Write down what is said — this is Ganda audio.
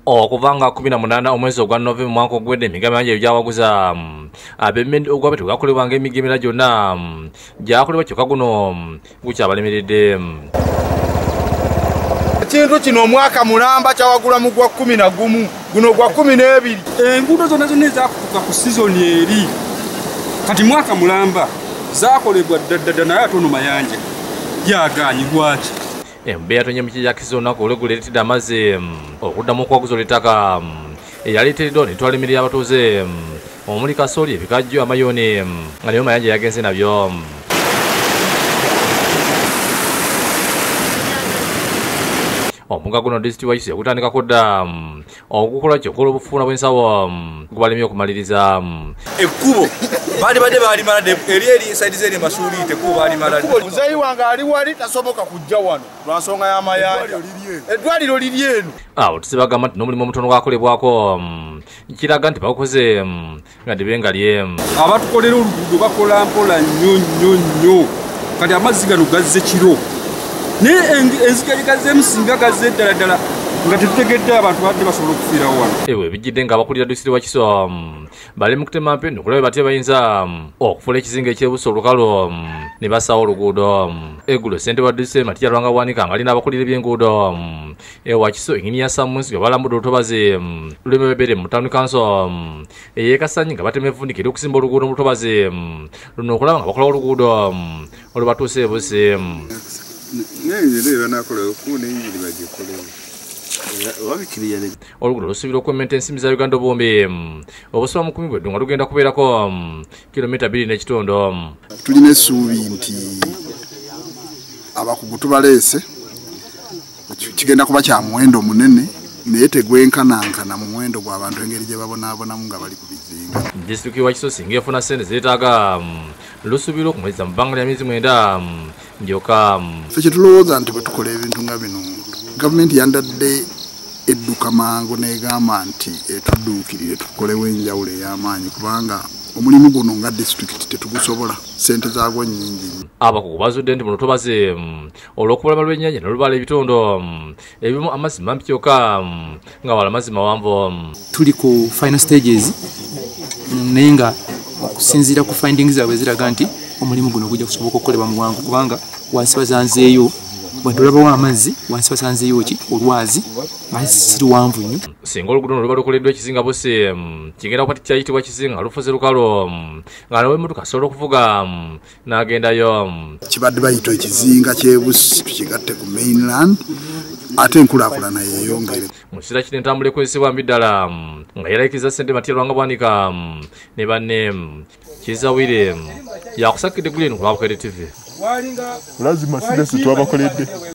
okuvanga 18 omwezi ogwa Novemba mwaka ogwedde emigabo yange gyawaguza ab'emmindi ogwabatu gakolebwanga emigimira gyonna gyakolebwa kyokka guno gukyabalemeredde. Ekintu kino omwaka mulamba kyawagula mu gwa 11 guno gwa 12. Enguudo zonna ezaakutuka ku sizoni eri kati mwaka mulamba zaakolebwa ddadda naye ate ono mayanja yagaanyi lwaki. Embeera yatonye mu kijakisi olunaku olweguleetedde amazzi okuddamu okwaguza olw'ettaka eyaleeteddwa n'etwala emirimu y'abatuuze omuli kasooli ebikajjo amayoni nga nayo mayanja yagenze nabyo. Omuga guno disitulikiti wa Kiso yagutandikako dda okukola kyokkola obufuuna bw'ensawo gubalemye okumaliriza. Ekkubo badde balimala eri saidi zeri masuuli tekkubo balimala. Muzeeyi wange ali wali tasoboka kujja wano lwa nsonga y'amayanja. Eddwaliro liri eno. Abatuuze bagamba nti n'omulimu omutono gwakolebwako kiraga nti bagukoze nga tebengalye. Abatukolera oluguudo bakola mpola nnyo kati amazzi gano gazze kiro naye enzika gazzeemu singa gazze ddala nga tetutegedde abantu badde basobola okufiirawo wano. Ewe bijjidde ng'abakulira disitulikiti wa Kiso bali mu kutema mpendo okulaba batya bayinza okufuula ekizinga ekyebusa olukalu ne basawo oluguudo. Eggulo ssente wa disitulikiti Matiya Lwanga Bwanika ng'ali n'abakulira eby'enguudo ewa Kiso engini ya Samunsi nga balambudde olutobazi lw'emebere mu Town Council ey'Ekasanyi nga batema evvundikira okusimba oluguudo mu lutobazi luno okulaba nga bakola oluguudo olubatuusa ebusi. Oluguudo lusuubirwa okwemmenta ensimbi za Uganda obumbi obusoba mu 10 bweddu nga lugenda kubeerako kilomita 2.5. Tulina essuubi nti abakugu tubaleese kigenda kuba kya muwendo munene naye tegwenkanankana mu muwendo gw'abantu engeri gye babonaabonamu nga bali ku bizinga. Disitulikiti wa Kiso singa efuna ssente zeetaaga lusuubirwa okumaliza mu bbanga lya myezi 9 ndyoka. Ffe kye tulowooza nti bwe tukola ebintu nga bino gavumenti yandadde edduka mangu n'egamba nti etudduukirire tukolewo enjawulo ey'amaanyi kubanga omulimu guno nga disitulikiti tetugusobola ssente zaagwo nnyingi. Abakugu bazudde nti mu lutobazi olw'okubalama lw'ennyanja n'olubala ebitondo ebimu amazzi mampi kyokka nga wala amazzi mawanvu. Tuli ku final stages naye nga okusinziira ku findings zaabwe ziraga nti omulimu guno gujja kusoboka okukolebwa mu bwangu kubanga wansi bazanzeeyo bwentolabawo amazzi wansi basanzeeyo ki olwazi si luwanvu nnyo. Singa oluguudo luno luba lukoleddwa ekizinga busi kigenda kupati kyayitibwa kizinga lufuze lukalu nga n'ow'emmotoka asobola okuvuga n'agendayo. Kibadde bayita ekizinga ky'ebusi tukigatte ku mainland ate enkulaakulana yeeyongere. Mu kiseera kino entambula ekozesebwa mbi ddala nga yeeraliikiriza ssente Matiya Lwanga Bwanika ne banne Kizawire yakusakidde Green ku Lwabukede TV. Lazima sidesi twabakoledde.